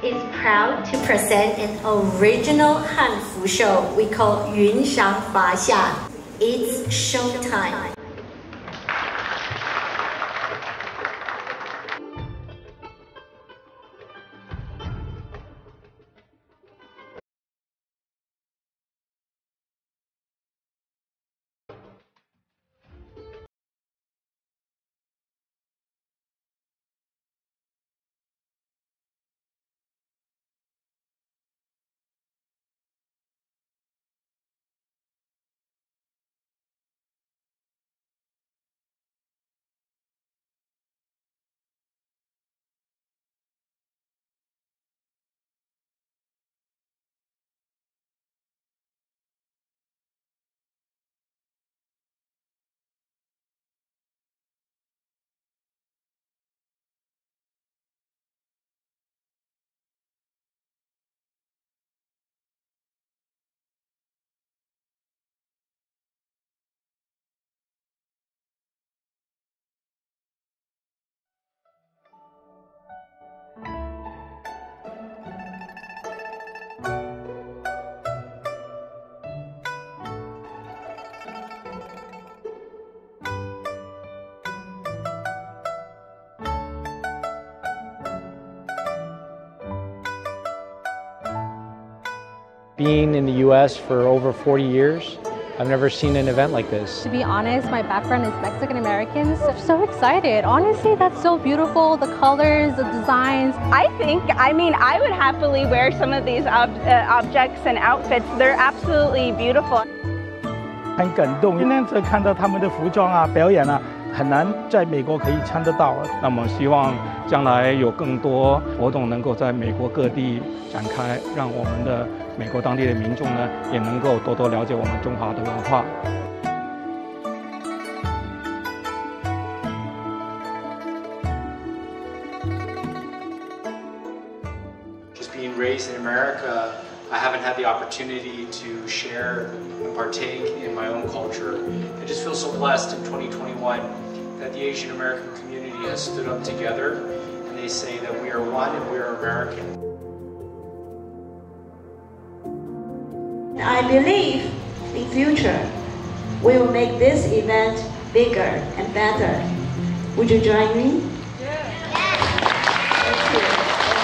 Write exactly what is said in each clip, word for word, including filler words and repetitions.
is proud to present an original Hanfu show we call 云上华下. It's showtime. Being in the U S for over forty years, I've never seen an event like this. To be honest, my background is Mexican American, so I'm so excited. Honestly, that's so beautiful, the colors, the designs. I think, I mean, I would happily wear some of these ob uh, objects and outfits. They're absolutely beautiful. 很感动，今天这看到他们的服装啊、表演啊，很难在美国可以看得到。那么希望将来有更多活动能够在美国各地展开，让我们的美国当地的民众呢，也能够多多了解我们中华的文化。 Just being raised in America, I haven't had the opportunity to share and partake in my own culture. I just feel so blessed in twenty twenty-one that the Asian American community has stood up together and they say that we are one and we are American. I believe in future we will make this event bigger and better. Would you join me? Yeah. Thank you.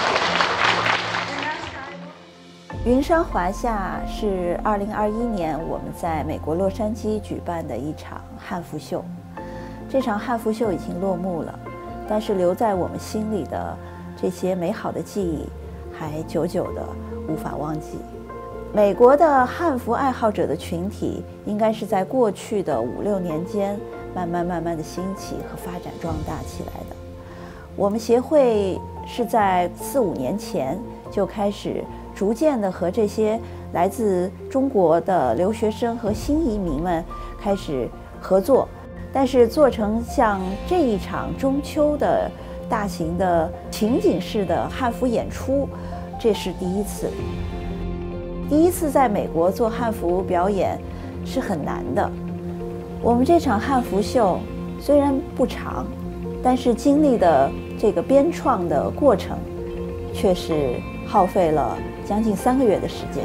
云山华夏是二零二一年我们在美国洛杉矶举办的一场汉服秀。这场汉服秀已经落幕了，但是留在我们心里的这些美好的记忆，还久久的无法忘记。美国的汉服爱好者的群体，应该是在过去的五六年间，慢慢慢慢的兴起和发展壮大起来的。我们协会是在四五年前就开始。 逐渐的和这些来自中国的留学生和新移民们开始合作，但是做成像这一场中秋的大型的情景式的汉服演出，这是第一次。第一次在美国做汉服表演是很难的。我们这场汉服秀虽然不长，但是经历的这个编创的过程，却是耗费了。 将近三个月的时间。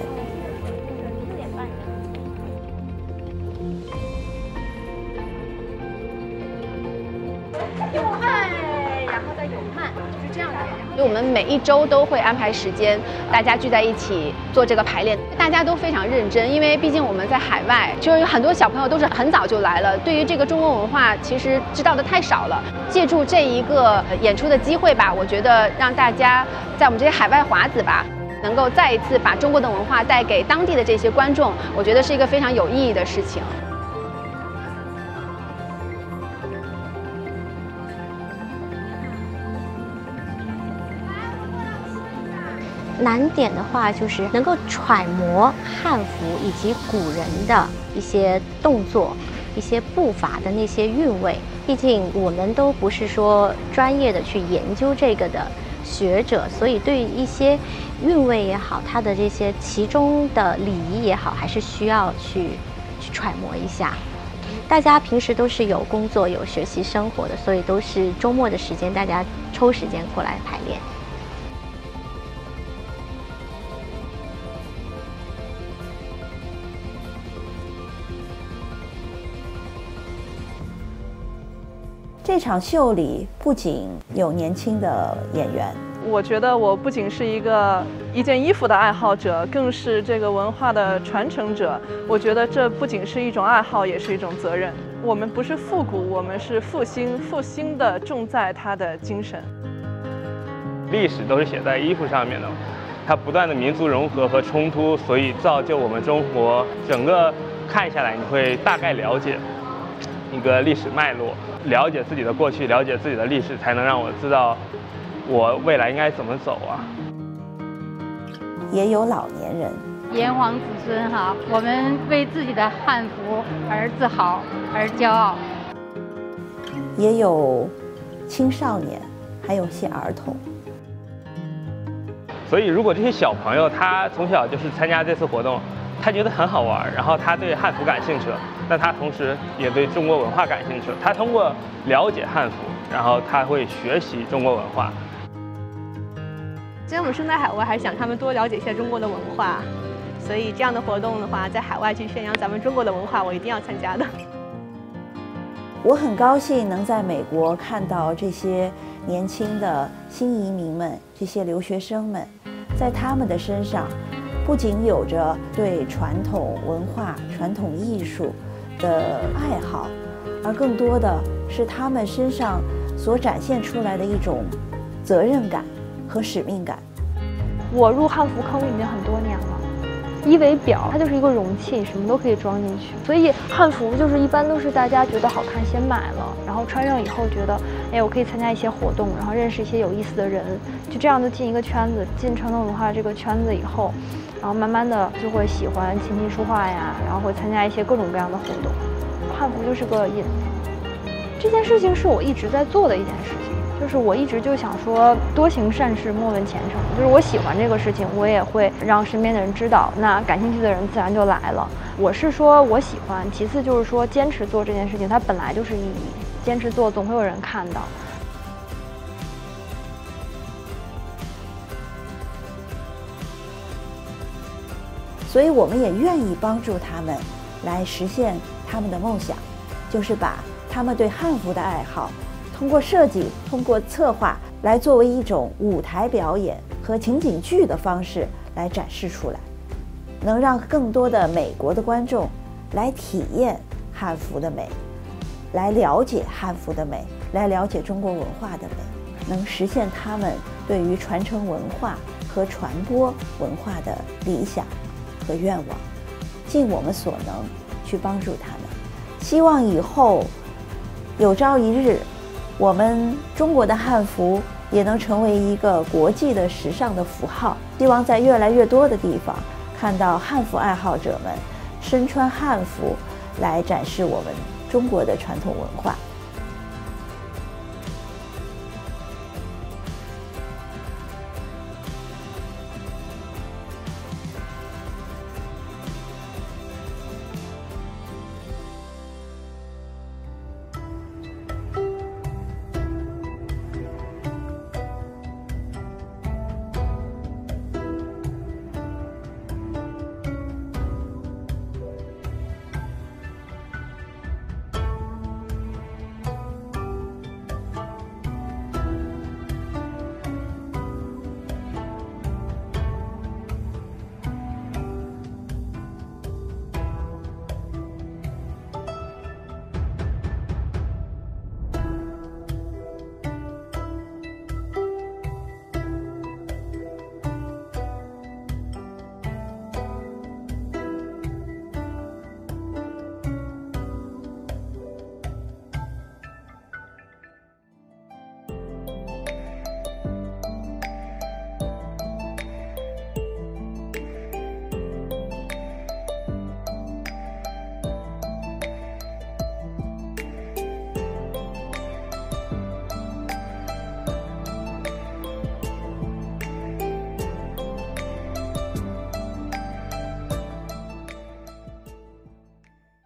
有慢，然后再有慢，就这样演。所以我们每一周都会安排时间，大家聚在一起做这个排练。大家都非常认真，因为毕竟我们在海外，就是有很多小朋友都是很早就来了，对于这个中国文化其实知道的太少了。借助这一个演出的机会吧，我觉得让大家在我们这些海外华子吧。 能够再一次把中国的文化带给当地的这些观众，我觉得是一个非常有意义的事情。 难点的话，就是能够揣摩汉服以及古人的一些动作、一些步伐的那些韵味。毕竟我们都不是说专业的去研究这个的。 学者，所以对于一些韵味也好，它的这些其中的礼仪也好，还是需要去去揣摩一下。大家平时都是有工作、有学习生活的，所以都是周末的时间，大家抽时间过来排练。 这场秀里不仅有年轻的演员， 我觉得我不仅是一个一件衣服的爱好者，更是这个文化的传承者。我觉得这不仅是一种爱好，也是一种责任。我们不是复古，我们是复兴，复兴的重在它的精神。 历史都是写在衣服上面的，它不断的民族融合和冲突，所以造就我们中国整个看下来，你会大概了解一个历史脉络，了解自己的过去，了解自己的历史，才能让我知道我未来应该怎么走啊。 也有老年人， 炎黄子孙哈，我们为自己的汉服而自豪而骄傲。 也有青少年，还有些儿童。 所以，如果这些小朋友他从小就是参加这次活动，他觉得很好玩，然后他对汉服感兴趣了，那他同时也对中国文化感兴趣了。他通过了解汉服，然后他会学习中国文化。 既然我们生在海外，还是想他们多了解一下中国的文化，所以这样的活动的话，在海外去宣扬咱们中国的文化，我一定要参加的。 我很高兴能在美国看到这些年轻的新移民们，这些留学生们，在他们的身上，不仅有着对传统文化、传统艺术的爱好，而更多的是他们身上所展现出来的一种责任感和使命感。 我入汉服坑已经很多年了。衣为表，它就是一个容器，什么都可以装进去。所以汉服就是一般都是大家觉得好看先买了，然后穿上以后觉得，哎，我可以参加一些活动，然后认识一些有意思的人，就这样就进一个圈子，进传统文化这个圈子以后，然后慢慢的就会喜欢琴棋书画呀，然后会参加一些各种各样的活动。汉服就是个引子，这件事情是我一直在做的一件事情。就是我一直就想说，多行善事，莫问前程。就是我喜欢这个事情，我也会让身边的人知道，那感兴趣的人自然就来了。我是说我喜欢，其次就是说坚持做这件事情，它本来就是意义，坚持做总会有人看到。 所以我们也愿意帮助他们来实现他们的梦想，就是把他们对汉服的爱好通过设计、通过策划来作为一种舞台表演和情景剧的方式来展示出来，能让更多的美国的观众来体验汉服的美，来了解汉服的美，来了解中国文化的美，能实现他们对于传承文化和传播文化的理想和愿望，尽我们所能去帮助他们。希望以后有朝一日，我们中国的汉服也能成为一个国际的时尚的符号。希望在越来越多的地方看到汉服爱好者们身穿汉服来展示我们中国的传统文化。